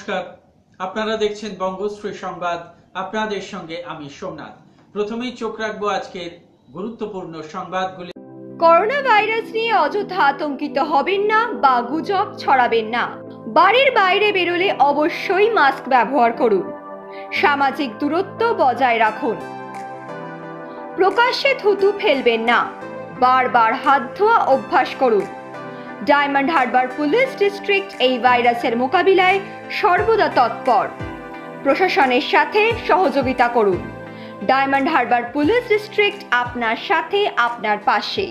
নমস্কার, আপনারা দেখছেন বঙ্গশ্রী সংবাদ। আপনাদের সঙ্গে আমি সোমনাথ। প্রথমেই চোখ রাখবো আজকের গুরুত্বপূর্ণ সংবাদগুলি। করোনা ভাইরাস নিয়ে অযথা আতঙ্কিত হবেন না বা গুজব ছড়াবেন না। বাড়ির বাইরে বেরোলে অবশ্যই মাস্ক ব্যবহার করুন। সামাজিক দূরত্ব বজায় রাখুন। প্রকাশ্যে থুতু ফেলবেন না। বারবার হাত ধোয়া অভ্যাস করুন। ডায়মন্ড হারবার পুলিশ ডিস্ট্রিক্ট এই ভাইরাসের মোকাবিলায় সর্বদা তৎপর। প্রশাসনের সাথে সহযোগিতা করুন। ডায়মন্ড হারবার পুলিশ ডিস্ট্রিক্ট আপনার সাথে, আপনার পাশে।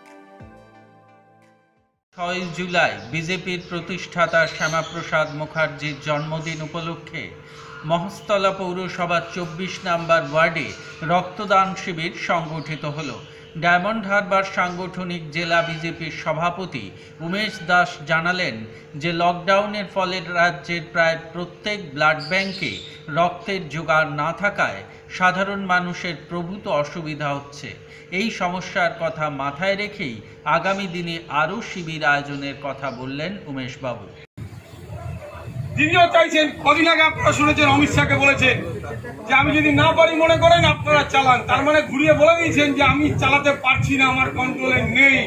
6 জুলাই বিজেপির প্রতিষ্ঠাতা শ্যামাপ্রসাদ মুখার্জির জন্মদিন উপলক্ষে মহেশতলা পৌরসভার 24 নম্বর ওয়ার্ডে রক্তদান শিবির সংগঠিত হলো। ডায়মন্ড হারবার সাংগঠনিক জেলা বিজেপির সভাপতি উমেশ দাস জানালেন যে লকডাউনের ফলে রাজ্যের প্রায় প্রত্যেক ব্লাড ব্যাংকে রক্তের জোগাড় না থাকায় সাধারণ মানুষের প্রভূত অসুবিধা হচ্ছে। এই সমস্যার কথা মাথায় রেখেই আগামী দিনে আরও শিবির আয়োজনের কথা বললেন উমেশবাবু। দিদিও চাইছেন, কদিন আগে আপনারা শুনেছেন অমিত শাহকে বলেছেন যে আমি যদি না পারি মনে করেন আপনারা চালান। তার মানে ঘুরিয়ে বলে দিয়েছেন যে আমি চালাতে পারছি না, আমার কন্ট্রোলে নেই।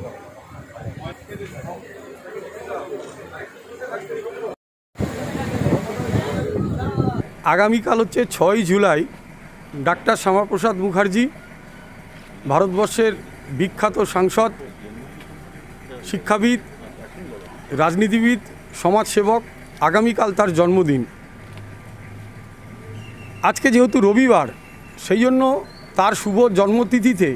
আগামীকাল হচ্ছে 6 জুলাই। ডাক্তার শ্যামাপ্রসাদ মুখার্জি ভারতবর্ষের বিখ্যাত সাংসদ, শিক্ষাবিদ, রাজনীতিবিদ, সমাজসেবক। আগামীকাল তার জন্মদিন। আজকে যেহেতু রবিবার, সেই জন্য তার শুভ জন্মতিথিতে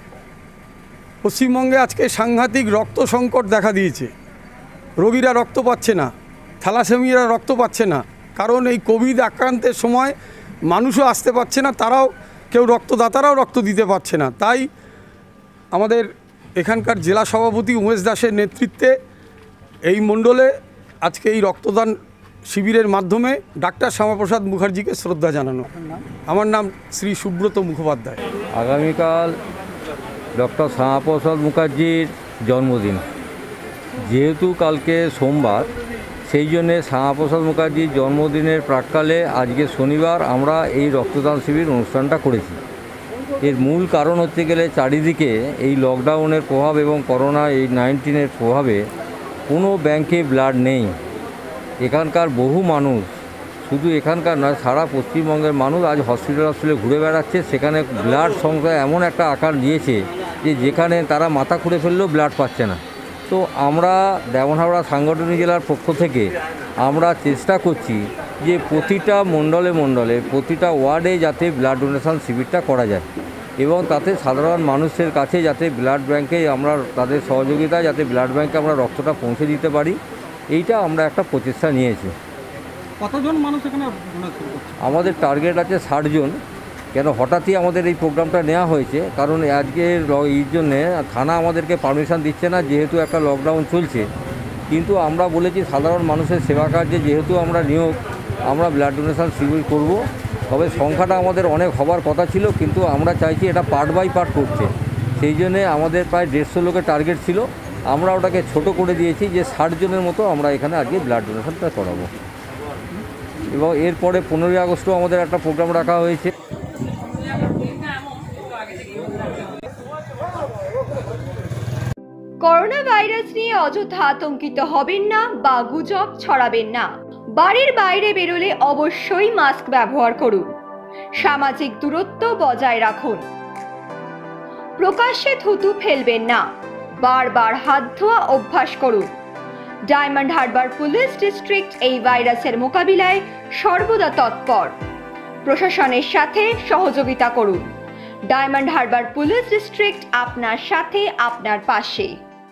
পশ্চিমবঙ্গে আজকে সাংঘাতিক রক্ত সংকট দেখা দিয়েছে। রোগীরা রক্ত পাচ্ছে না, থ্যালাসেমিয়ারা রক্ত পাচ্ছে না, কারণ এই কোভিড আক্রান্তের সময় মানুষও আসতে পারছে না, তারাও কেউ রক্তদাতারাও রক্ত দিতে পারছে না। তাই আমাদের এখানকার জেলা সভাপতি উমেশ দাসের নেতৃত্বে এই মণ্ডলে আজকে এই রক্তদান শিবিরের মাধ্যমে ডাক্তার শ্যামাপ্রসাদ মুখার্জিকে শ্রদ্ধা জানানো। আমার নাম শ্রী সুব্রত মুখোপাধ্যায়। আগামীকাল ডক্টর শ্যামাপ্রসাদ মুখার্জির জন্মদিন, যেহেতু কালকে সোমবার, সেই জন্যে শ্যামাপ্রসাদ মুখার্জির জন্মদিনের প্রাক্কালে আজকে শনিবার আমরা এই রক্তদান শিবির অনুষ্ঠানটা করেছি। এর মূল কারণ হচ্ছে গেলে চারিদিকে এই লকডাউনের প্রভাব এবং করোনা 19 প্রভাবে কোনো ব্যাংকে ব্লাড নেই। এখানকার বহু মানুষ, শুধু এখানকার নয়, সারা পশ্চিমবঙ্গের মানুষ আজ হসপিটালে ঘুরে বেড়াচ্ছে। সেখানে ব্লাড সংখ্যা এমন একটা আকার নিয়েছে যে যেখানে তারা মাথা খুঁড়ে ফেললেও ব্লাড পাচ্ছে না। তো আমরা ডায়মন্ড হারবার সাংগঠনিক জেলার পক্ষ থেকে আমরা চেষ্টা করছি যে প্রতিটা মণ্ডলে প্রতিটা ওয়ার্ডে যাতে ব্লাড ডোনেশন শিবিরটা করা যায় এবং তাতে সাধারণ মানুষের কাছে যাতে ব্লাড ব্যাংকে আমরা তাদের সহযোগিতায় যাতে ব্লাড ব্যাংকে আমরা রক্তটা পৌঁছে দিতে পারি, এইটা আমরা একটা প্রচেষ্টা নিয়েছি। কতজন মানুষ এখানে? আমাদের টার্গেট আছে 60 জন। কেন হঠাৎই আমাদের এই প্রোগ্রামটা নেওয়া হয়েছে, কারণ আজকে এই জন্যে থানা আমাদেরকে পারমিশন দিচ্ছে না, যেহেতু একটা লকডাউন চলছে। কিন্তু আমরা বলেছি সাধারণ মানুষের সেবা কার্যে যেহেতু আমরা নিয়োগ, আমরা ব্লাড ডোনেশন শিবির করব। তবে সংখ্যাটা আমাদের অনেক হবার কথা ছিল, কিন্তু আমরা চাইছি এটা পার্ট বাই পার্ট করছে। সেই জন্যে আমাদের প্রায় 150 লোকের টার্গেট ছিল, আমরা ওটাকে ছোট করে দিয়েছি যে 60 জনের মতো আমরা এখানে আজকে ব্লাড ডোনেশনটা করাবো। এবং এরপরে 15ই আগস্টও আমাদের একটা প্রোগ্রাম রাখা হয়েছে। করোনা ভাইরাস নিয়ে অযথা আতঙ্কিত হবেন না বা গুজব ছড়াবেন না। বাড়ির বাইরে বেরোলে অবশ্যই মাস্ক ব্যবহার করুন। সামাজিক দূরত্ব বজায় রাখুন। প্রকাশ্যে থুতু ফেলবেন না। বারবার হাত ধোয়া অভ্যাস করুন। ডায়মন্ড হারবার পুলিশ ডিস্ট্রিক্ট এই ভাইরাসের মোকাবিলায় সর্বদা তৎপর। প্রশাসনের সাথে সহযোগিতা করুন। ডায়মন্ড হারবার পুলিশ ডিস্ট্রিক্ট আপনার সাথে, আপনার পাশে।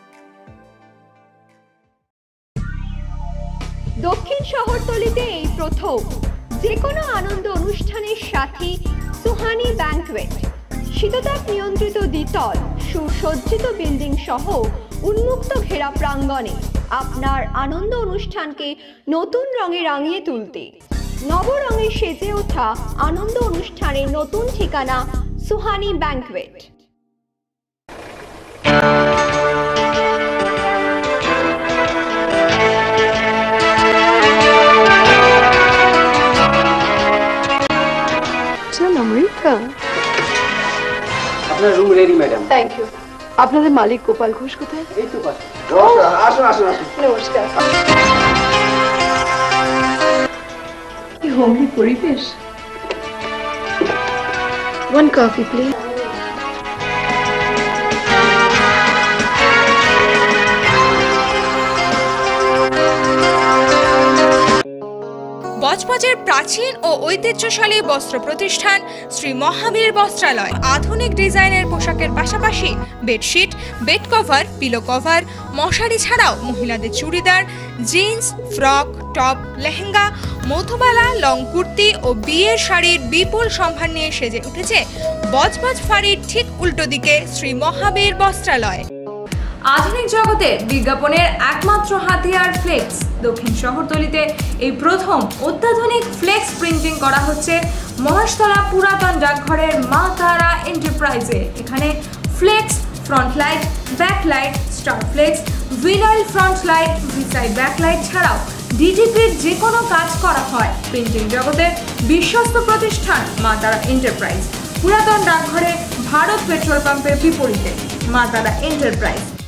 দক্ষিণ শহরতলিতে এই প্রথম যে কোনো আনন্দ অনুষ্ঠানের সাথে সুহানি ব্যাংকুয়েট। শীততাপ নিয়ন্ত্রিত দ্বিতল সুসজ্জিত বিল্ডিং সহ উন্মুক্ত ঘেরা প্রাঙ্গণে আপনার আনন্দ অনুষ্ঠানকে নতুন রঙে রাঙিয়ে তুলতে নবরঙে সেজে ওঠা আনন্দ অনুষ্ঠানের নতুন ঠিকানা Suhani banquet. Jewellery madam. Thank you. আপনাদের মালিক গোপাল ঘোষ কোথায়? এই তো পাশে। নমস্কার, আসুন আসুন আসুন। নমস্কার। কি হোমলি পরিবেশ। One coffee, please. বজবজের প্রাচীন ও ঐতিহ্যশালী বস্ত্র প্রতিষ্ঠান শ্রী মহাবীর বস্ত্রালয় আধুনিক ডিজাইনের পোশাকের পাশাপাশি bedsheet, bed cover, pillow cover, মশারি ছাড়াও মহিলাদের churidar, jeans, frock, top, lehenga, Madhubala, long kurti ও বিয়ের শাড়ির বিপুল সম্ভার নিয়ে সেজে উঠেছে বজবজ ফাঁড়ির ঠিক উল্টো দিকে শ্রী মহাবীর বস্ত্রালয়। আধুনিক জগতে বিজ্ঞাপনের একমাত্র হাতিয়ার ফ্লেক্স। দক্ষিণ শহরতলিতে এই প্রথম অত্যাধুনিক ফ্লেক্স প্রিন্টিং করা হচ্ছে মহেশতলা পুরাতন ডাকঘরের মা তারা এন্টারপ্রাইজে। এখানে flex, front light, back light, star flex, vinyl front light, ভিসাইড ব্যাক লাইট ছাড়াও ডিটিপির যে কোনো কাজ করা হয়। প্রিন্টিং জগতের বিশ্বস্ত প্রতিষ্ঠান মা তারা এন্টারপ্রাইজ, পুরাতন ডাকঘরে ভারত পেট্রোল পাম্পের বিপরীতে মা তারা এন্টারপ্রাইজ।